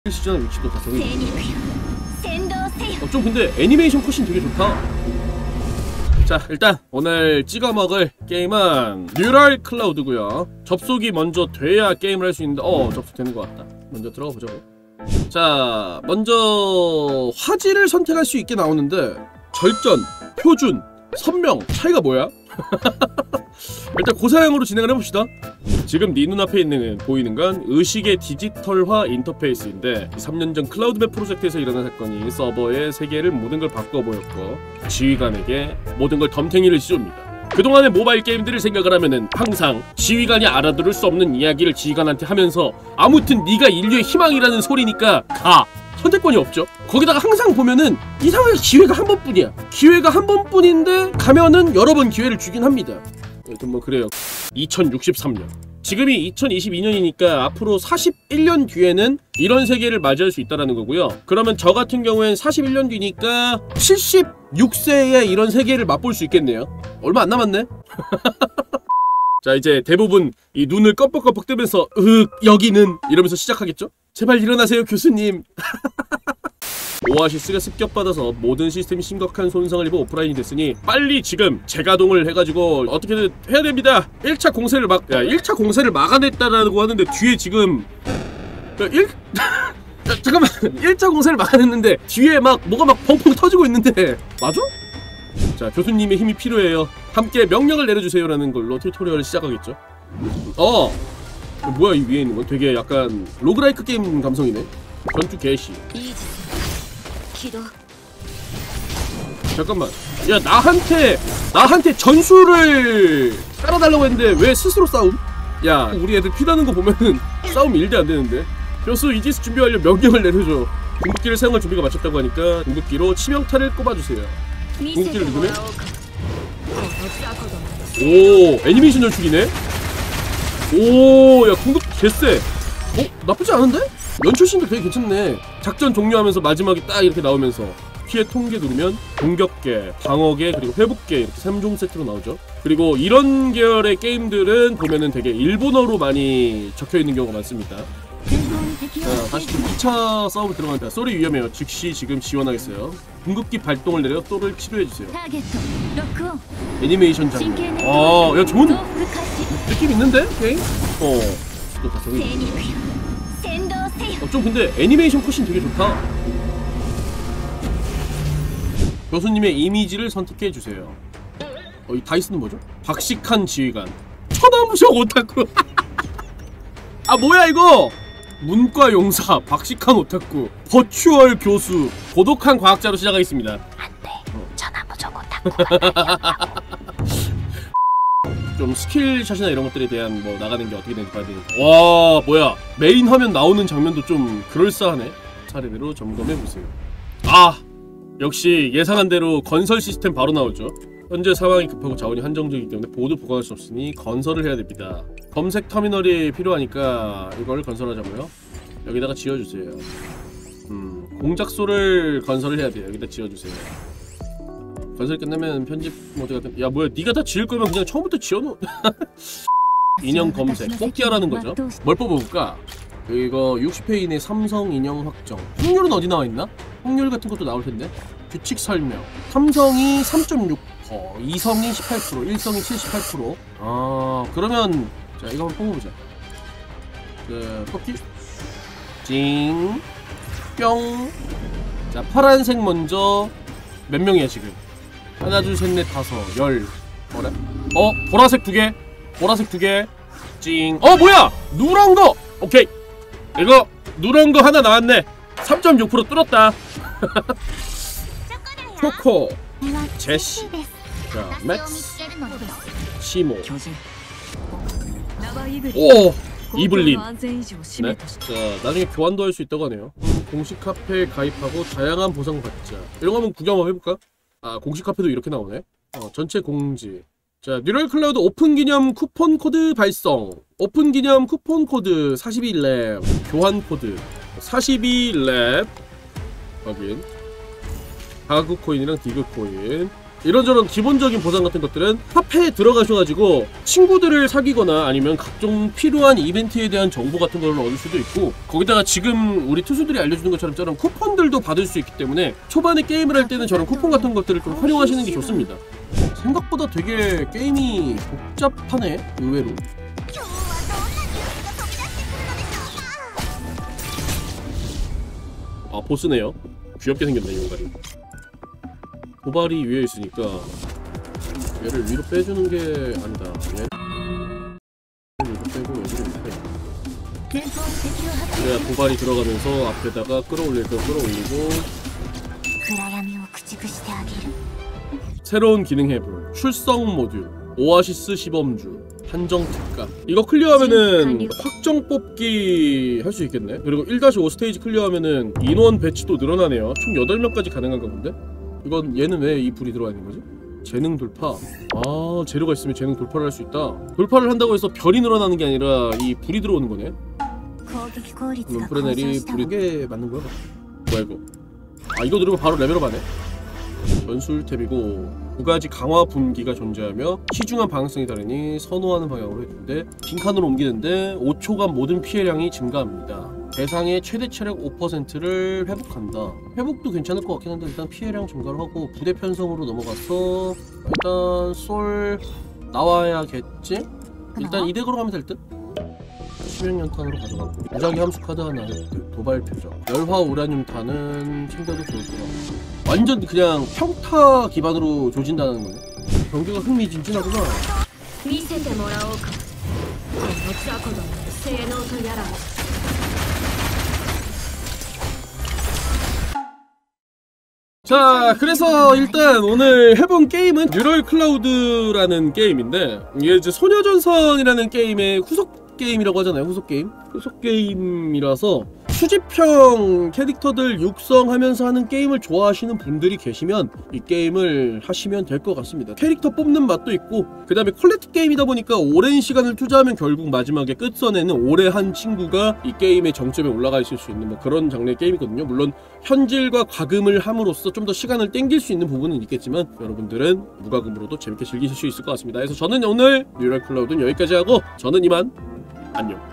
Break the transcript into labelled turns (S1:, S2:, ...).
S1: 시전 위치도 다 정해져. 좀 근데 애니메이션 컷신 되게 좋다. 자, 일단 오늘 찍어 먹을 게임은 뉴럴 클라우드고요. 접속이 먼저 돼야 게임을 할 수 있는데 접속되는 것 같다. 먼저 들어가 보자고. 자, 먼저 화질을 선택할 수 있게 나오는데 절전, 표준, 선명 차이가 뭐야? 일단 고사양으로 진행을 해봅시다. 지금 네 눈앞에 보이는 건 의식의 디지털화 인터페이스인데 3년 전 클라우드맵 프로젝트에서 일어난 사건이 서버의 세계를 모든 걸 바꿔보였고 지휘관에게 모든 걸 덤탱이를 씌웁니다. 그동안의 모바일 게임들을 생각을 하면은 항상 지휘관이 알아들을 수 없는 이야기를 지휘관한테 하면서 아무튼 네가 인류의 희망이라는 소리니까 가! 선택권이 없죠. 거기다가 항상 보면은 이상하게 기회가 한 번뿐이야. 기회가 한 번뿐인데 가면은 여러 번 기회를 주긴 합니다. 여튼 뭐 그래요. 2063년 지금이 2022년이니까 앞으로 41년 뒤에는 이런 세계를 맞이할 수 있다는 거고요. 그러면 저 같은 경우엔 41년 뒤니까 76세에 이런 세계를 맛볼 수 있겠네요. 얼마 안 남았네. 자, 이제 대부분 이 눈을 껌뻑껌뻑 뜨면서 여기는 이러면서 시작하겠죠? 제발 일어나세요 교수님. 오아시스가 습격받아서 모든 시스템이 심각한 손상을 입어 오프라인이 됐으니 빨리 지금 재가동을 해가지고 어떻게든 해야 됩니다. 1차 공세를 1차 공세를 막아냈다라고 하는데 뒤에 지금 잠깐만 1차 공세를 막아냈는데 뒤에 막 뭐가 막 펑펑 터지고 있는데 맞아? 자, 교수님의 힘이 필요해요. 함께 명령을 내려주세요라는 걸로 튜토리얼을 시작하겠죠. 뭐야 이 위에 있는 건? 되게 약간 로그라이크 게임 감성이네. 전투 개시. 잠깐만. 야, 나한테 전술을 깔아달라고 했는데 왜 스스로 싸움? 야, 우리 애들 피나는 거 보면은 싸움 일대 안 되는데. 교수 이지스 준비 완료. 명령을 내려줘. 궁극기를 사용할 준비가 마쳤다고 하니까 궁극기로 치명타를 꼽아주세요. 궁극기를 누르면 오, 애니메이션 연출이네. 오, 야, 궁극기 개쎄. 나쁘지 않은데? 연출신도 되게 괜찮네. 작전 종료하면서 마지막에 딱 이렇게 나오면서 피해 통계 누르면 공격계, 방어계, 그리고 회복계 이렇게 3종 세트로 나오죠. 그리고 이런 계열의 게임들은 보면은 되게 일본어로 많이 적혀있는 경우가 많습니다. 자, 다시 2차 싸움을 들어갑니다. 쏘리 위험해요. 즉시 지금 지원하겠어요. 궁극기 발동을 내려 또를 치료해주세요. 애니메이션 장르. 야, 좋은 느낌 있는데? 게임? 또 다 정해. 좀 근데 애니메이션 컷신 되게 좋다. 교수님의 이미지를 선택해주세요. 이 다이스는 뭐죠? 박식한 지휘관. 천하무적 오타쿠. 뭐야 이거? 문과 용사, 박식한 오타쿠, 버추얼 교수, 고독한 과학자로 시작하겠습니다.
S2: 안돼, 천하무적 오타쿠.
S1: 좀 스킬샷이나 이런 것들에 대한 뭐 나가는 게 어떻게 되는지 봐야 되니까. 와, 뭐야, 메인 화면 나오는 장면도 좀 그럴싸하네. 차례대로 점검해보세요. 역시 예상한 대로 건설 시스템 바로 나오죠. 현재 상황이 급하고 자원이 한정적이기 때문에 모두 보관할 수 없으니 건설을 해야 됩니다. 검색 터미널이 필요하니까 이걸 건설하자고요. 여기다가 지어주세요. 공작소를 건설을 해야 돼요. 여기다 지어주세요. 건설 끝나면 편집 모드 같은. 야, 뭐야, 네가 다 지을 거면 그냥 처음부터 지어놓. 인형 검색 뽑기하라는 거죠. 뭘 뽑아볼까? 이거 60회 이내 삼성 인형 확정. 확률은 어디 나와있나? 확률 같은 것도 나올텐데. 규칙 설명. 삼성이 3.6%, 이성이 18%, 일성이 78%. 그러면 자, 이거 한번 뽑아보자. 뽑기 징 뿅. 자, 파란색 먼저. 몇 명이야 지금? 하나, 둘, 셋, 넷, 다섯, 열. 뭐래? 보라색 2개. 보라색 2개. 찡. 뭐야! 누런 거! 오케이. 이거 누런 거 하나 나왔네. 3.6% 뚫었다. 코코, 제시, 자, 맥스, 시모. 이블린. 네. 자, 나중에 교환도 할 수 있다고 하네요. 공식 카페에 가입하고 다양한 보상 받자. 이런 거 한번 구경 한번 해볼까? 공식 카페도 이렇게 나오네. 전체 공지. 자, 뉴럴 클라우드 오픈 기념 쿠폰 코드 발송. 오픈 기념 쿠폰 코드 42랩. 교환 코드 42랩. 확인. 가구 코인이랑 디그 코인. 이런저런 기본적인 보상 같은 것들은 카페에 들어가셔가지고 친구들을 사귀거나 아니면 각종 필요한 이벤트에 대한 정보 같은 걸 얻을 수도 있고, 거기다가 지금 우리 투수들이 알려주는 것처럼 저런 쿠폰들도 받을 수 있기 때문에 초반에 게임을 할 때는 저런 쿠폰 같은 것들을 좀 활용하시는 게 좋습니다. 생각보다 되게 게임이 복잡하네, 의외로. 아, 보스네요. 귀엽게 생겼네, 이 용가리. 도발이 위에 있으니까 얘를 위로 빼주는 게 아니다. 얘를 위로 빼고 여기를 빼. 그래야 도발이 들어가면서 앞에다가 끌어올릴 거 끌어올리고. 새로운 기능 해볼 출석 모듈, 오아시스 시범주, 한정 특가. 이거 클리어하면은 확정 뽑기 할 수 있겠네. 그리고 1-5 스테이지 클리어하면은 인원 배치도 늘어나네요. 총 8명까지 가능한가 본데? 이건 얘는 왜 이 불이 들어와 있는 거지? 재능 돌파. 아, 재료가 있으면 재능 돌파를 할 수 있다. 돌파를 한다고 해서 별이 늘어나는 게 아니라 이 불이 들어오는 거네. 룸프레넬이 불이 게 맞는 거야? 뭐야 이거? 아, 이거 누르면 바로 레벨업 하네. 전술 탭이고 2가지 강화 분기가 존재하며 시중한 방향성이 다르니 선호하는 방향으로 해주는데 빈칸으로 옮기는데 5초간 모든 피해량이 증가합니다. 대상의 최대 체력 5%를 회복한다. 회복도 괜찮을 것 같긴 한데 일단 피해량 증가를 하고 부대 편성으로 넘어가서 일단 솔 나와야겠지? 일단 이 덱으로 가면 될 듯? 수명연탄으로 가져가고 무작위 함수 카드 하나, 도발 표적, 열화 우라늄탄은 챙겨도 좋을 것 같고. 완전 그냥 평타 기반으로 조진다는 거네. 경기가 흥미진진하구나. 자, 그래서 일단 오늘 해본 게임은 뉴럴 클라우드라는 게임인데, 이게 이제 소녀전선이라는 게임의 후속 게임이라고 하잖아요. 후속 게임? 후속 게임이라서 수집형 캐릭터들 육성하면서 하는 게임을 좋아하시는 분들이 계시면 이 게임을 하시면 될 것 같습니다. 캐릭터 뽑는 맛도 있고, 그 다음에 퀄리티 게임이다 보니까 오랜 시간을 투자하면 결국 마지막에 끝선에는 오래 한 친구가 이 게임의 정점에 올라가 있을 수 있는 뭐 그런 장르의 게임이거든요. 물론 현질과 과금을 함으로써 좀 더 시간을 땡길 수 있는 부분은 있겠지만 여러분들은 무과금으로도 재밌게 즐기실 수 있을 것 같습니다. 그래서 저는 오늘 뉴럴 클라우드는 여기까지 하고 저는 이만 안녕.